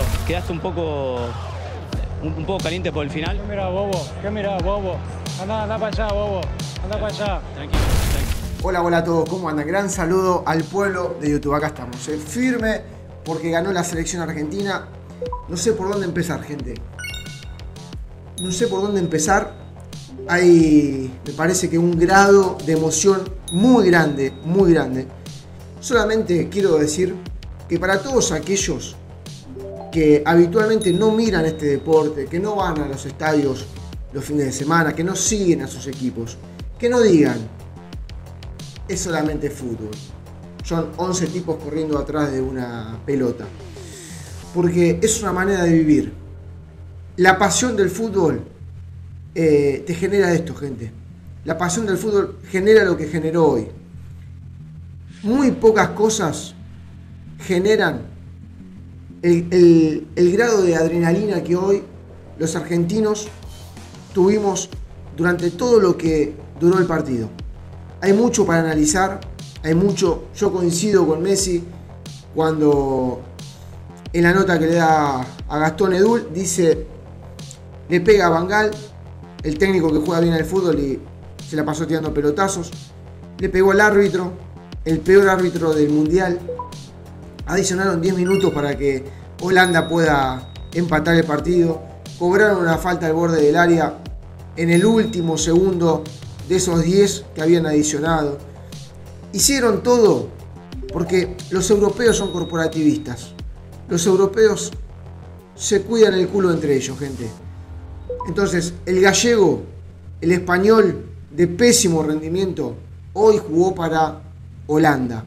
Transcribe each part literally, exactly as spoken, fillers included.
quedaste un poco, un, un poco caliente por el final. ¿Qué mirá, bobo? ¿Qué mirá, bobo? Anda, anda para allá, bobo. Anda para allá. Tranquilo, tranquilo. Hola, hola a todos, ¿cómo andan? Gran saludo al pueblo de YouTube. Acá estamos, eh, firme porque ganó la selección argentina. No sé por dónde empezar, gente. No sé por dónde empezar. Hay, me parece que un grado de emoción muy grande, muy grande. Solamente quiero decir que para todos aquellos que habitualmente no miran este deporte, que no van a los estadios los fines de semana, que no siguen a sus equipos, que no digan, es solamente fútbol. Son once tipos corriendo atrás de una pelota. Porque es una manera de vivir. La pasión del fútbol eh, te genera esto, gente. La pasión del fútbol genera lo que generó hoy. Muy pocas cosas generan el, el, el grado de adrenalina que hoy los argentinos tuvimos durante todo lo que duró el partido. Hay mucho para analizar, hay mucho. Yo coincido con Messi cuando en la nota que le da a Gastón Edul dice, le pega a Van Gaal, el técnico que juega bien al fútbol y se la pasó tirando pelotazos, le pegó al árbitro, el peor árbitro del mundial. Adicionaron diez minutos para que Holanda pueda empatar el partido, cobraron una falta al borde del área en el último segundo de esos diez que habían adicionado. Hicieron todo porque los europeos son corporativistas. Los europeos se cuidan el culo entre ellos, gente. Entonces, el gallego, el español de pésimo rendimiento, hoy jugó para Holanda.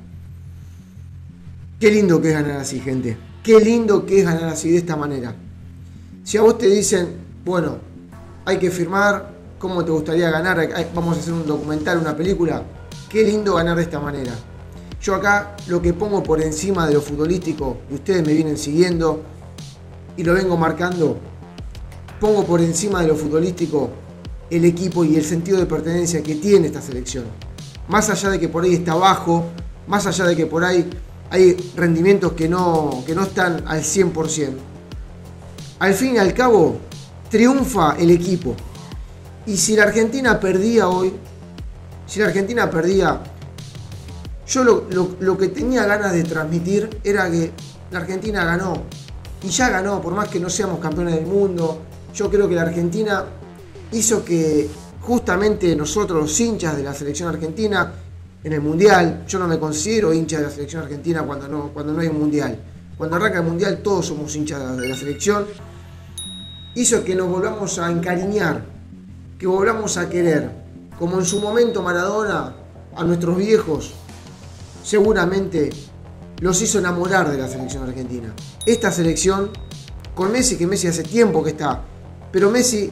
Qué lindo que es ganar así, gente. Qué lindo que es ganar así, de esta manera. Si a vos te dicen, bueno, hay que firmar, ¿cómo te gustaría ganar? Vamos a hacer un documental, una película. Qué lindo ganar de esta manera. Yo acá lo que pongo por encima de lo futbolístico, y ustedes me vienen siguiendo y lo vengo marcando, pongo por encima de lo futbolístico el equipo y el sentido de pertenencia que tiene esta selección. Más allá de que por ahí está bajo, más allá de que por ahí hay rendimientos que no, que no están al cien por ciento. Al fin y al cabo, triunfa el equipo. Y si la Argentina perdía hoy, si la Argentina perdía, yo lo, lo, lo que tenía ganas de transmitir era que la Argentina ganó. Y ya ganó, por más que no seamos campeones del mundo. Yo creo que la Argentina hizo que justamente nosotros, los hinchas de la selección argentina, en el Mundial, yo no me considero hincha de la selección argentina cuando no, cuando no hay un Mundial. Cuando arranca el Mundial todos somos hinchas de la, de la selección. Hizo que nos volvamos a encariñar, que volvamos a querer. Como en su momento Maradona, a nuestros viejos, seguramente los hizo enamorar de la selección argentina. Esta selección, con Messi, que Messi hace tiempo que está, pero Messi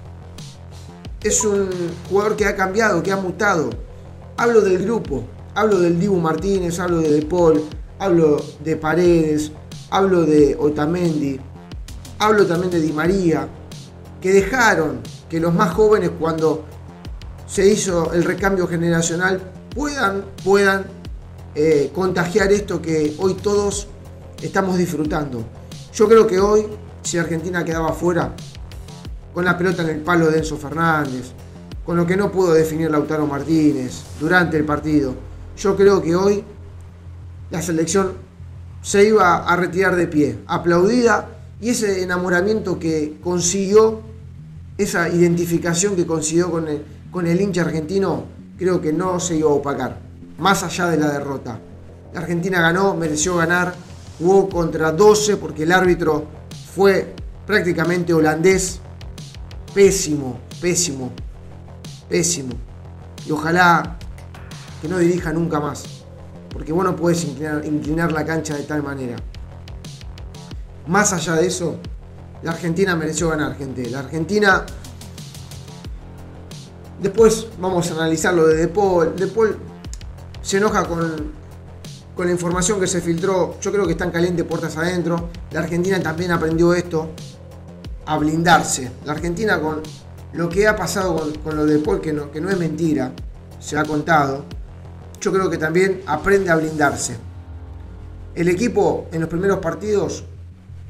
es un jugador que ha cambiado, que ha mutado. Hablo del grupo, hablo del Dibu Martínez, hablo de De Paul, hablo de Paredes, hablo de Otamendi, hablo también de Di María, que dejaron que los más jóvenes, cuando se hizo el recambio generacional, puedan, puedan eh, contagiar esto que hoy todos estamos disfrutando. Yo creo que hoy, si Argentina quedaba fuera, con la pelota en el palo de Enzo Fernández, con lo que no pudo definir Lautaro Martínez durante el partido, yo creo que hoy la selección se iba a retirar de pie, aplaudida, y ese enamoramiento que consiguió, esa identificación que consiguió con el, con el hincha argentino, creo que no se iba a opacar, más allá de la derrota. La Argentina ganó, mereció ganar, jugó contra doce porque el árbitro fue prácticamente holandés, pésimo, pésimo, pésimo. Y ojalá que no dirija nunca más, porque vos no podés inclinar, inclinar la cancha de tal manera. Más allá de eso, la Argentina mereció ganar, gente. La Argentina... Después vamos a analizar lo de De Paul. De Paul se enoja con, con la información que se filtró. Yo creo que están calientes puertas adentro. La Argentina también aprendió esto, a blindarse. La Argentina, con lo que ha pasado con, con lo de De Paul, que no, que no es mentira, se ha contado, yo creo que también aprende a blindarse. El equipo en los primeros partidos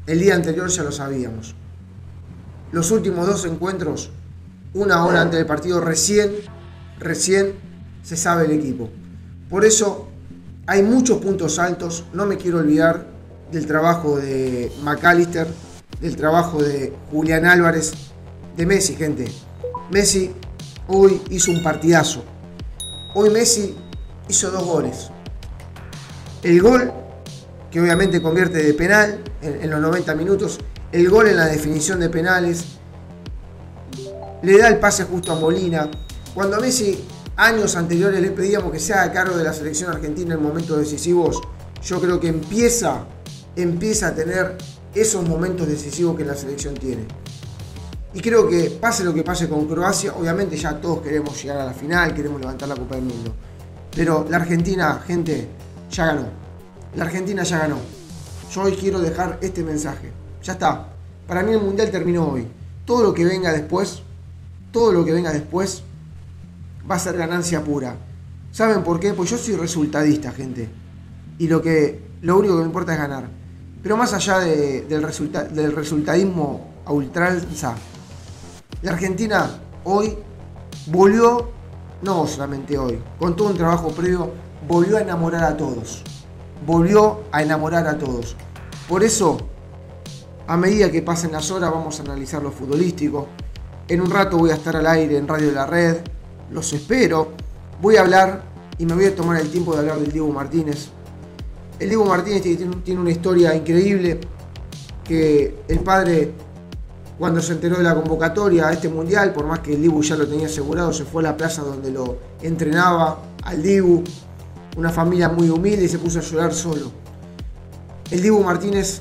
el día anterior ya lo sabíamos. Los últimos dos encuentros, una hora antes del partido, recién, recién se sabe el equipo. Por eso hay muchos puntos altos. No me quiero olvidar del trabajo de McAllister, del trabajo de Julián Álvarez, de Messi, gente. Messi hoy hizo un partidazo. Hoy Messi hizo dos goles. El gol, que obviamente convierte de penal en, en los noventa minutos. El gol en la definición de penales. Le da el pase justo a Molina. Cuando a Messi, años anteriores, le pedíamos que se haga cargo de la selección argentina en momentos decisivos, yo creo que empieza, empieza a tener esos momentos decisivos que la selección tiene. Y creo que pase lo que pase con Croacia, obviamente ya todos queremos llegar a la final, queremos levantar la Copa del Mundo. Pero la Argentina, gente, ya ganó. La Argentina ya ganó. Yo hoy quiero dejar este mensaje. Ya está. Para mí el Mundial terminó hoy. Todo lo que venga después, todo lo que venga después va a ser ganancia pura. ¿Saben por qué? Pues yo soy resultadista, gente. Y lo, que, lo único que me importa es ganar. Pero más allá de, del, resulta, del resultadismo a ultranza, la Argentina hoy volvió, no solamente hoy, con todo un trabajo previo, volvió a enamorar a todos. Volvió a enamorar a todos. Por eso, a medida que pasen las horas, vamos a analizar lo futbolístico. En un rato voy a estar al aire en Radio de la Red. Los espero. Voy a hablar y me voy a tomar el tiempo de hablar del Dibu Martínez. El Dibu Martínez tiene una historia increíble, que el padre, cuando se enteró de la convocatoria a este mundial, por más que el Dibu ya lo tenía asegurado, se fue a la plaza donde lo entrenaba al Dibu, una familia muy humilde, y se puso a llorar solo. El Dibu Martínez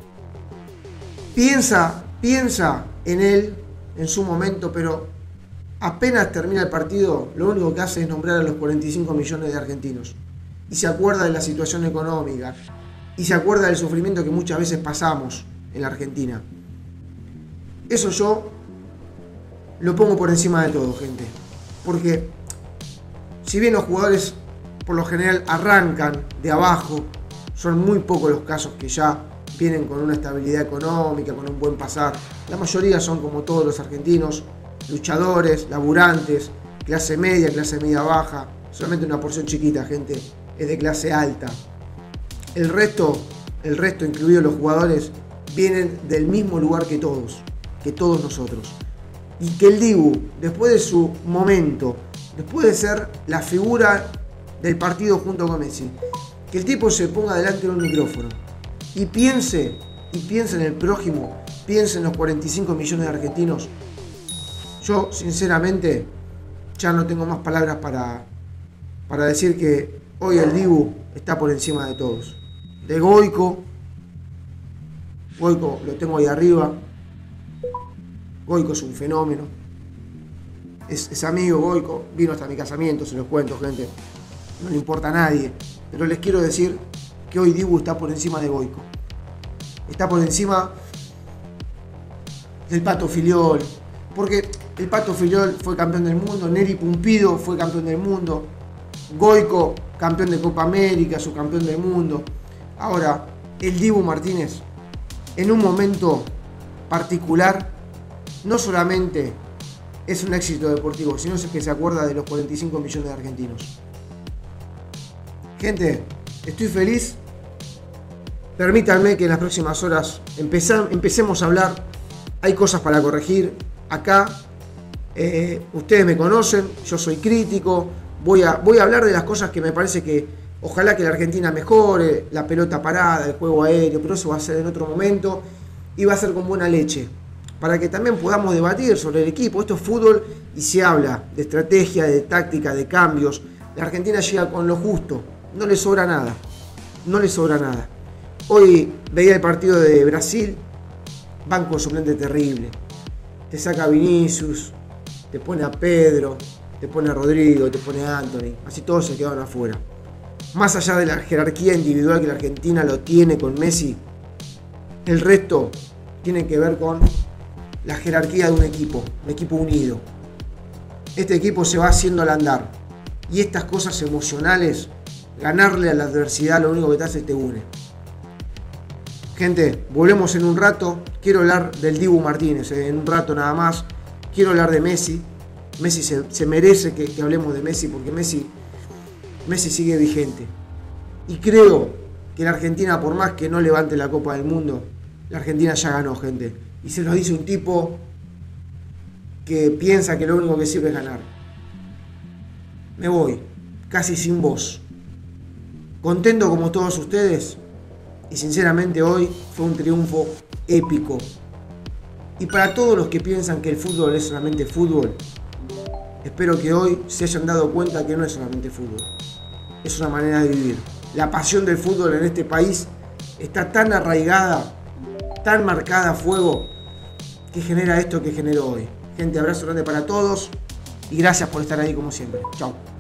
piensa, piensa en él en su momento, pero apenas termina el partido, lo único que hace es nombrar a los cuarenta y cinco millones de argentinos. Y se acuerda de la situación económica. Y se acuerda del sufrimiento que muchas veces pasamos en la Argentina. Eso yo lo pongo por encima de todo, gente. Porque si bien los jugadores por lo general arrancan de abajo, son muy pocos los casos que ya vienen con una estabilidad económica, con un buen pasar. La mayoría son, como todos los argentinos, luchadores, laburantes, clase media, clase media baja. Solamente una porción chiquita, gente, es de clase alta. El resto, el resto, incluidos los jugadores, vienen del mismo lugar que todos, que todos nosotros. Y que el Dibu, después de su momento, después de ser la figura del partido junto con Messi, que el tipo se ponga delante de un micrófono y piense, y piense en el prójimo, piense en los cuarenta y cinco millones de argentinos. Yo, sinceramente, ya no tengo más palabras para, para decir que hoy el Dibu está por encima de todos. De Goico, Goico lo tengo ahí arriba. Goico es un fenómeno. Es, es amigo Goico, vino hasta mi casamiento, se los cuento, gente. No le importa a nadie. Pero les quiero decir que hoy Dibu está por encima de Goico. Está por encima del Pato Filiol. Porque el Pato Filiol fue campeón del mundo, Neri Pumpido fue campeón del mundo, Goico campeón de Copa América, subcampeón del mundo. Ahora, el Dibu Martínez, en un momento particular, no solamente es un éxito deportivo, sino que se acuerda de los cuarenta y cinco millones de argentinos. Gente, estoy feliz. Permítanme que en las próximas horas empecemos a hablar. Hay cosas para corregir acá. Eh, ustedes me conocen, yo soy crítico. Voy a, voy a hablar de las cosas que me parece que ojalá que la Argentina mejore, la pelota parada, el juego aéreo, pero eso va a ser en otro momento y va a ser con buena leche, para que también podamos debatir sobre el equipo. Esto es fútbol y se habla de estrategia, de táctica, de cambios. La Argentina llega con lo justo, no le sobra nada, no le sobra nada. Hoy veía el partido de Brasil, banco suplente terrible. Te saca a Vinicius, te pone a Pedro, te pone a Rodrigo, te pone a Anthony. Así todos se quedaron afuera. Más allá de la jerarquía individual que la Argentina lo tiene con Messi, el resto tiene que ver con la jerarquía de un equipo, un equipo unido. Este equipo se va haciendo al andar. Y estas cosas emocionales, ganarle a la adversidad, lo único que te hace es te une. Gente, volvemos en un rato. Quiero hablar del Dibu Martínez, eh, en un rato nada más. Quiero hablar de Messi. Messi se, se merece que, que hablemos de Messi porque Messi, Messi sigue vigente. Y creo que la Argentina, por más que no levante la Copa del Mundo, la Argentina ya ganó, gente. Y se lo dice un tipo que piensa que lo único que sirve es ganar. Me voy, casi sin voz. Contento como todos ustedes. Y sinceramente hoy fue un triunfo épico. Y para todos los que piensan que el fútbol es solamente fútbol, espero que hoy se hayan dado cuenta que no es solamente fútbol. Es una manera de vivir. La pasión del fútbol en este país está tan arraigada, tan marcada a fuego, que genera esto que generó hoy. Gente, abrazo grande para todos y gracias por estar ahí como siempre. Chao.